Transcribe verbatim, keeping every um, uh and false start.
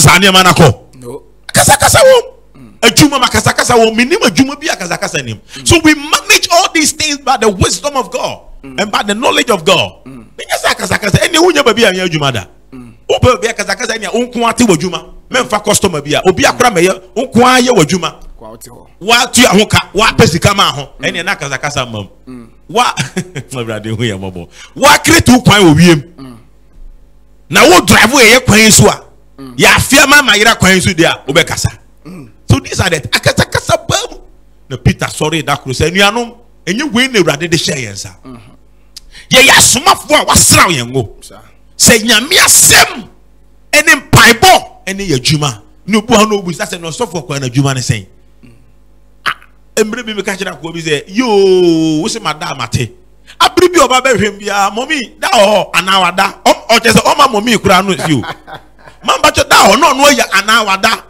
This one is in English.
sani manako. No. Kasa kasa wo. Ajuma makasa kasa wo minimum ajuma bi akasa kasa nim. So we manage all these things by the wisdom of God mm. and by the knowledge of God. Nyasa kasa kasa eni wunya ba bi anya ajuma da. Oba bi akasa kasa eni onko ate wajuma. Memfa customer bi a obi akora meye onko aye wajuma. Kwa ote ho. Wa tu ahoka wa pesika ma ho. Eni na kasa kasa mam. Wa mabrade hu ya mobo. Wa kretu kwan owiem. Na wo drive we ye kwan so a. Ya afia ma ma yira kwan so dia obekasa. So these are the akasa kasa bam. Na Peter sorry that cross enuanom enye we na urade de share yensa. Ye ya somafo a wasraw yen go. Se nyame asem ene mpaibo ene yadwuma. Ne obu ha no obu sa se no sofo kwa na dwuma ne sen. Ah emre bi me ka kira ko bi se yo wo se madam ate. Abri bi oba be hwem bia mommy da ho anawada. O o che se o ma mommy kura no si o. Mamba cho da ho no no ya anawada.